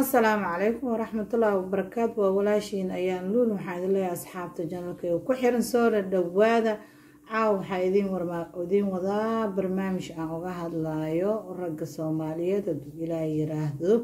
السلام عليكم ورحمة الله وبركاته وولاشين أيان لول وحايد الله أصحاب تجنلك وكحيرن سورة الدوادة عاو حايدين ودين وضا برنامج أوغا هادلايو ورق الصومالية تدو إلى يراهدو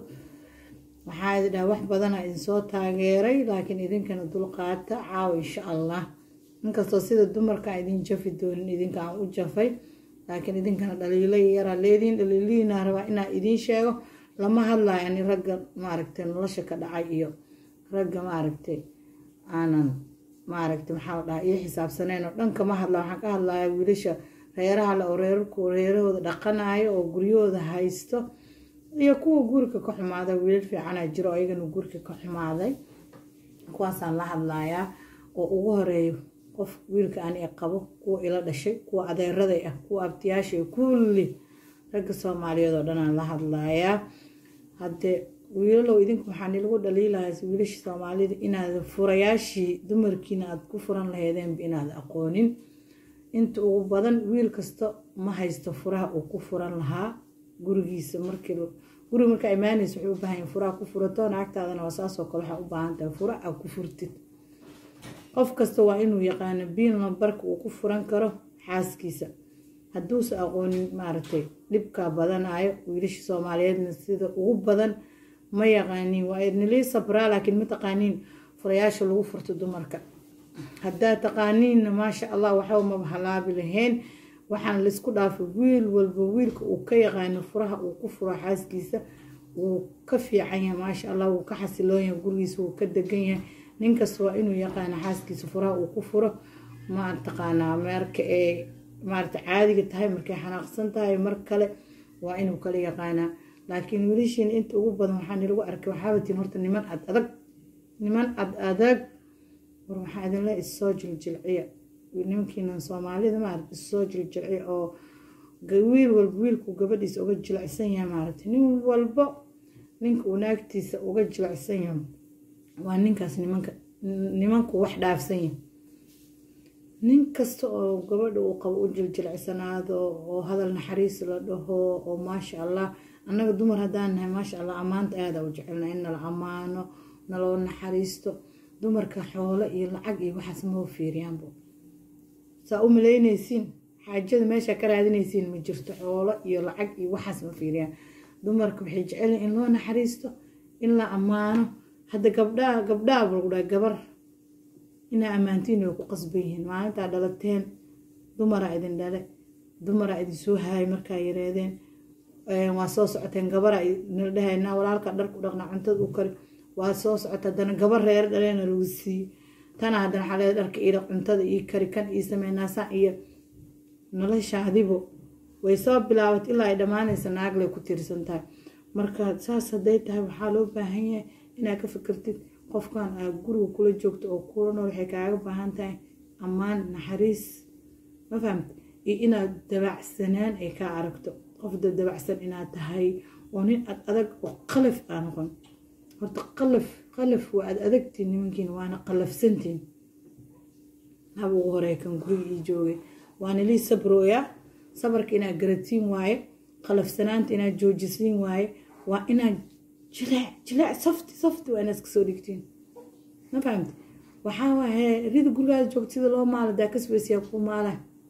وحايد ده wax badan in soo taageeray laakiin idinkan dul qaata caaw insha Allah inkastoo sida dumarka idin jafi doonin idinka aan u jafay laakiin idinkana dhaliilay yara dhaliilina raba inaan idin sheego lama hadlayo ani ragga maaragtay nolosha ka dhacay iyo ragga maaragtay aanan maaragtay maxaa dhahay iyo xisaabsaneen oo dhanka ma hadla waxaan ka hadlayaa wiilasha reeraha la reerahooda dhaqanayo oo guryahooda haysto iyo kuwa guriga ka xumaaday wiil fiican ah jiro ayagana guriga ka xumaaday kuwaasaan la hadlayaa oo ugu horeeyo qof wiilka aan qabo kuwa ila dhashay kuwa adeeraday ah kuwa abtiyaashay kulli ragga Soomaaliyeed oo dhan aan la hadlayaa hadde wiilalow idinku waxaan lagu dhaliilayaa wiilasha Soomaalida inaad furayaashii dumarkiina aad ku furan lahaydeen inaad aqoonin inta ugu badan wiil kasta ma haysto furaha uu ku furan lahaa gurigiisa marka imaanayso wuxuu u baahan yahay furaha ku furato naagtaadana wasaas oo kale waxa u baahan tahay fura aad ku furtid qof kasta waa inuu yaqaan biin lambarka uu ku furan karo xaaskiisa hadduu sa aqoonin maartay dibka badanayo wiilasha Soomaaliyeed sida ugu badan ma yaqaanin waa idinlii sabra laakiin ma taqaanin furayaasha lagu furto dumarka hadda taqaanin ma sha Allah waxa ma halaabi lahayn waxaan la isku dhaafay wiil walba wiilka uu ka yaqaan furaha uu ku furo xaaskiisa uu ka fiican yahay ma sha Allah uu ka xasiloon yahay gurigiisa uu ka degan yahay ninkaas waa inuu yaqaan xaaskiisa furaha uu ku furo ma taqaanaa marka ee maarta caadiga tahay markay xanaaqsan tahay mar kale waa inuu kala yaqaanaa laakiin wiilashin inta ugu badan waxaan lagu arkay waxaabatiin horta niman adag war waxa idin la isoo jiljilciya nimankiina Soomaalida ma arag isoo jiljilciya oo wiil walba wiilku gabadhiisa uga jilacsan yahay maartay nin walba ninka uu naagtiisa uga jilacsan yahay waa ninkaas nimanku wax dhaafsan yahay nin kasta oo gabadha uu qabo u jiljilacsanaado oo hadal naxariis la dhaho oo ma sha Allah annaga dumar hadaan nahay ma sha Allah amaanta aad u jecelna in la amaano naloo naxariisto dumarka xoolo iyo lacag iyo waxaas ma fiiriyaanbo saa u maleynaysiin xaajada meesha ka raadinaysiin ma jirto xoolo iyo lacag iyo waxaas ma fiiriyaan dumarka waxay jecel in loo naxariisto in la amaano hadda gabdhaha bulguda gabar ina amaantiin oo ku qasbayeen maalinta dhalateen dumara idin dhale dumara idin soo haay markaa yareedeen waa soo socoteen gabara idin dhahaynaa walaalka dharku dhaqna cuntada u kari waa soo socota dana gabar reer dhaleena lagu sii tana hadan xalay dharka iyo cuntada iyo kari kan iyo sameynaa saa iyo noloshaadibo way soo bilaawat ilaa ay dhamaanaysa naagle ku tirsantahay marka saas haday tahay waxa loo baahan yahay inaad ka fikirtid qofkan aad guriga kula joogto oo kula nool waxay kaaga baahan tahay amaan naxariis ma fahamtay iyo inaad dabacsanaan ay ka aragto qof dabacsan inaad tahay oo nin adag oo qalaf aan noqon horta qalaf waa adagtiin nimankiina waana qalafsantiin abu hore kan guriga joogay waana li sabrooya sabarka inaad garatiin waaye qalafsanaanta inaad joojisiin waaye waa inaad جلاع صفتي وأنا سكسو ديكتين ما فهمت وحاوة ريد قول هذا جوك تيدا لو ماله داكس بس يقو ماله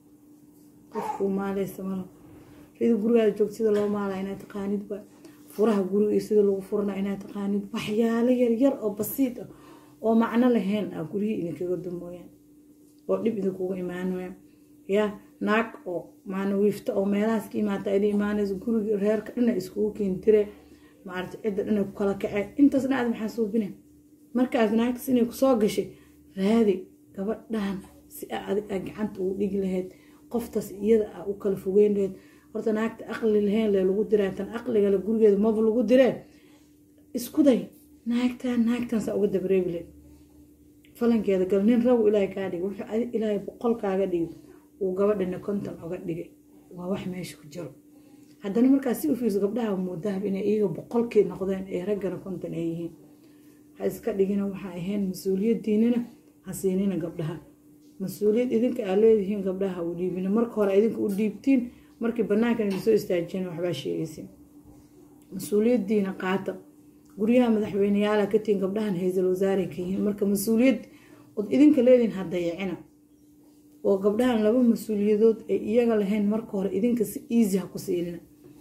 قفو ماله يستمره ريد قول هذا جوك تيدا لو ماله إنا تقانيد با فورها قولوا يسيدا لو فورنا إنا تقانيد وحيالي ير أو بسيطة أو معنى لهين أقولي إنك يقدموا يعني وقلب إذا كوغ إيمانو يا ناك أو معنى ويفت أو ميلاسكي ما تأدي إيماني قولوا رهيرك إنا إسكوكين تري maarta cid dhan ku kala kacay intaasna aad maxaa suubinay markaas naagtis inay ku soo gashay raadi gabadhan si aad gacanta u dhigi lahayd qoftaas iyada u kala fogeyn lahayd horta naagta aqli lahayn lagu diray tan aqliga la gurigeeda ma lagu diray isku day naagtan sa uga dabreebilay falankeeda gal nin raw ilaahay ka dhig wuxuu ilaahay boqol kaaga dhig uu gabadhana konton uga dhigay waa wax meesha ku jiro haddana markaas si u fiirso gabdhaha moodaha inay iyaga boqolkii noqdeen ee raggana konton ay yihiin ha iska dhigina waxa ahayn mas'uuliyadiinina hasiinina gabdhaha mas'uuliyad idinka aad leedihiin gabdhaha u dhiibina marka hore idinka u dhiibtiin markii banaanka soo istaajeen waxba sheegaysin مسؤولية دينا قاطع guryaha madaxweyneyaala ka tiin gabdhahan hay'isal wasaare ka yihiin marka mas'uuliyad oo idinka leedin hadayacina oo gabdhahan laba mas'uuliyadood ay iyaga lahayn marka hore idinka si easy ha ku siilina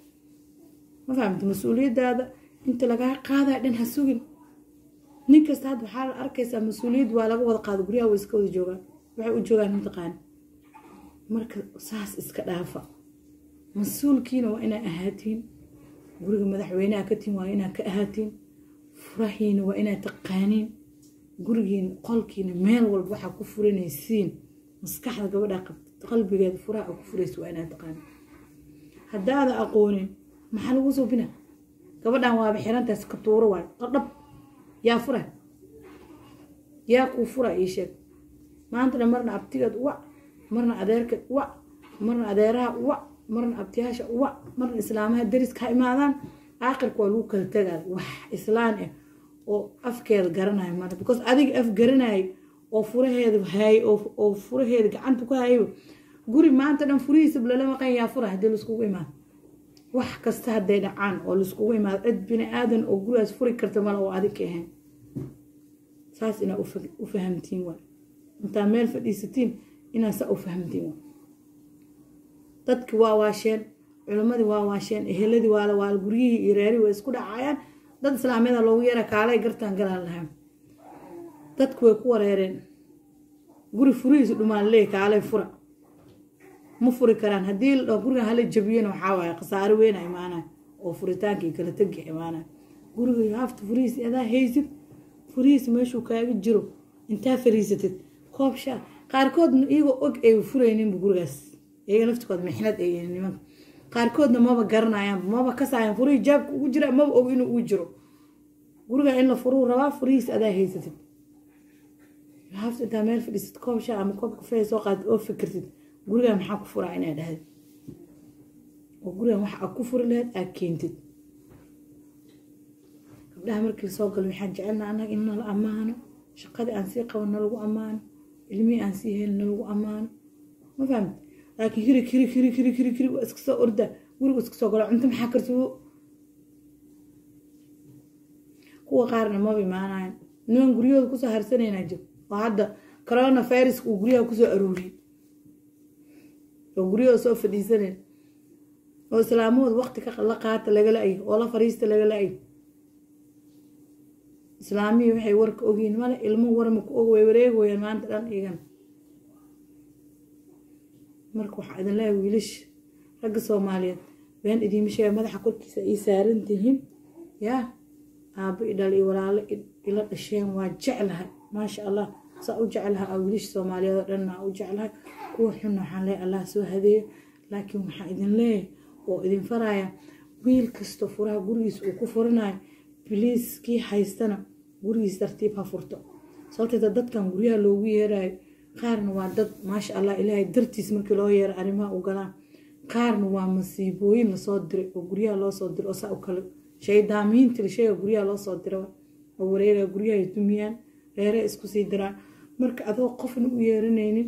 ma fahamtay mas'uuliyadaada inta laga qaaday dhan ha sugin ninkasta had waxa la arkaysaa mas'uuliyad waa laga wada qaado guryaha way iska wada joogaan waxay u joogaan inta qaan marka saas iska dhaafa mas'uulkiina waa inaa ahaatiin guriga madaxweynaha ka tiin waa inaa ka ahaatiin furahiina waa inaa taqaaniin gurigiina qolkiina meel walba waxa ku furanaysiin maskaxda gabadha qalbigeeda furaha ku furayso waa inaa taqaaniin haddaad aqoonin maxaa lagu soo bina gabadhan waa bixirantaas ka tuuro waay qadab yaa fura yaa ku fura ii sheeg maanta marna abtigeed wa marna adeerkeed wa marna adeeraha wa marna abtiyaasha wa marna islaamaha dariska ha imaadaan aakhirka waa lagu kala tagaa wax islaan ah oo afkeeda garanayo marna because adiga af garanayo oo furaheeda hay oo furaheeda gacanta ku hayo guri maanta dhan furihiisa lala maqan yaa fura hadii la isku imaado wax kasta haday dhacaan oo la isku imaado cid bini aadan oo gurigaas furi karta mal oo adiga ahayn saas ina u fahamtiin waa inta meel fadhiisatiin ina sa u fahamtiin dadki waa waasheen culimadii waa waasheen eheladii waa guriyihii iyo reeri way isku dhacayaan dad islaamiyada loogu yeera kaalay gartaan galaan lahayn dadku way ku wareereen guri furihiisa dhumaan leey kaalay fura ma furi karaan hadii guriga hala jabiyeen waxa waay qasaar weyn ay maana oo furitaankii kala tagi imaana guriga yaafta furihiisa adaa haysid furihiisa meeshuu kaaga jiro inta fariisatid koobsha qaarkoodna iyagoo og ay furaynin gurigaas iyaga laftigood mixnad ay niman qaarkoodna maba garanayaan maba ka saayan furihi jaabka ugu jira maba og inuu u jiro guriga in la furu rabaa furihiisa adaa haysatid yaafta inta meel fadhiisid koobsha ama koob kafee soo qaad oo fikirtid guriga maxaa ku furaa inay dhahay oo guriga waxa ku furi lahayd aad keentid gabdhaha markii soo gal waxaan jecelnaa anaga in la amaano shaqada aan sii qabanno lagu amaano ilmi aan sii helno lagu amaano ma fahmt laakiin kiri iska soo orda guriga iska soo galo cunto maxaa kartuu kuwa qaarna ma bimaanayaan niman guryahooda kusoo harsanayna jir oo hadda coronavirus uu guryaha kusoo aruuriyay oo guryaha soo fadhiisaneen oo islaamooda waqti ka la qaata laga laay oo la fariista laga laay islaamiyi waxay warka ogiin mala ilmo warma ku og way wareegayaan maanta dhan iigan marka waxa idin leeyahay wiilish ragga Soomaaliyeed been idin sheegay madaxa korkiisa ay saaran tihiin yaa aaba idal iyo walaalo ila dhasheen waa jeclahay ma sha Allah saa u jeclahay wiilish Soomaaliyeed dhanna u jeclahay kuwa xun waxaan leeyahay Allah soo hadeeyo laakiin waxa idin leeyahay oo idin faraya wiil kasto furaha gurigiisa uu ku furanayo please kii haystana gurigiisa tartiib ha furto sababtoo dadkan guryaha loogu yeerayo qaarna waa dad ma sha Allah Ilaahay dartiis markii loo yeero arimaha u galaan qaarna waa masiibooyin la soo diray oo guryaha loo soo diray oo saa u kale shaydaamiinta la sheegay guryaha loo soo diray oo wareega guryaha ay dumiyaan reere isku sii diraan marka adoo qofna u yeeranaynin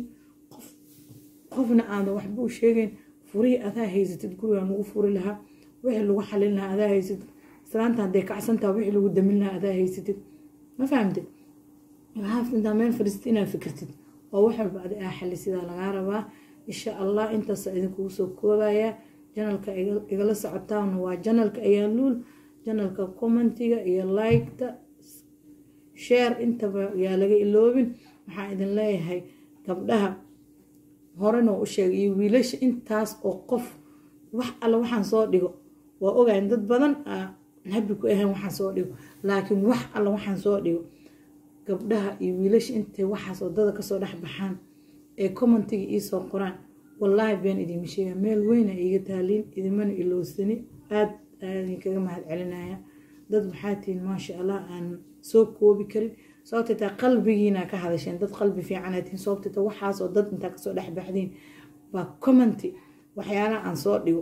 qofna aan waxba u sheegin furii adaa haysatid guriga lagu furi lahaa wixii lagu xalin lahaa adaa haysatid islaanta haday kacsantaa wixii lagu damin lahaa adaa haysatid ma fahamtid waxaad inta meel fariistay inaad fikirtid oo wax walba aad xalli sida laga rabaa insha Allah intaas idinku soo koobaya channelka igala socotaan waa channelka Ayaaluul channelka commentiga iyo like-ta share intaba yaa laga iloobin waxaan idin leeyahay gabdhaha horena u sheegay wiilasha intaas oo qof wax alla waxaan soo dhigo waa ogaan dad badan habi ku ahaan waxaan soo dhigo laakiin wax alla waxaan soo dhigo gabdhaha iyo wiilasha intay waxaas wadada ka soo dhaxbaxaan ee commentiga ii soo qoraan wallahi been idin sheegay meel weyn ay iga taaliin idimana iloosani aad kaga mahad celinaya dad waxaa tiin ma sha Allah aan soo koobi karin sababta qalbigiina ka hadasheen dad qalbi fiican aad tiin sababta waxaas oo dad inta ka soo dhaxbaxdeen ba commenti waxyaalaha aan soo dhigo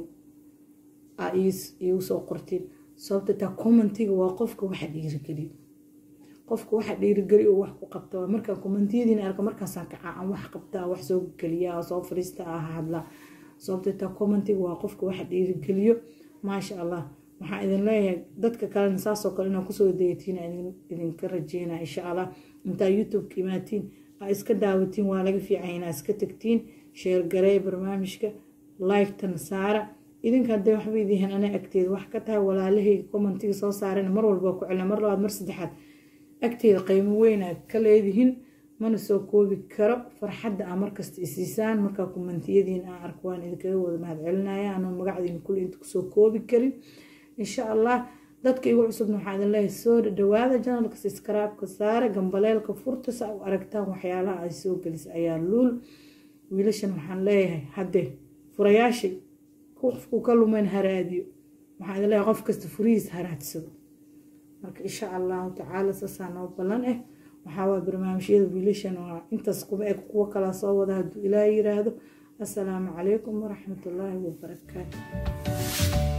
iigu soo qortiin sababta commentiga waa qofka waxa dhiirigeliyo qofka waxa dhiirigeliyo wax ku qabto marka commentiyadiina arka markaas ka aan wax qabtaa wax soo galiya soo fariista hadla sababta commentiga waa qofka waxa dhiirigeliyo ma sha Allah waxaan idin leeyahay dadka kalena saasoo kale inaa kusoo dayatiin idinka rajeynaa insha allah intaa youtube ka imaatiin aa iska daawatiin waa laga fiican inaa iska tagtiin sheer garee barnaamijka like-tan saara idinka hadday waxba idiin ana agteeda wax ka tahay walaalahayga commentiga soo saareen mar walba ku celina mar labaad mar saddexaad agteeda qiimo weyn aad ka leedihiin mana soo koobi karo farxadda aa markasta isiisaan markaa kommentiyadiin aan arko waan idinkaga wada mahad celinaya anuu magacdiina kulli inta kusoo koobi karin insha allah dadka igu cusubna waxaa idin leeyahay soo dhawaada janalka subscribe-ka saara gambaleelka furta saa u aragtaan waxyaalaha ay soo gelisa ayaa luul wiilashan waxaan leeyahay haddee furayaashii qofku ka lumayn haraadiyo waxaan idin leeyahay qof kasta furihiis haraadsado marka insha allahu tacaala saasaa noo ballan waxaa waa barnaamijyada wiilashan waa intaas kuma eg kuwo kala soo wada hadduu ilaahay yiraahdo assalaamu calaykum waraxmatullaahi wabarakaatu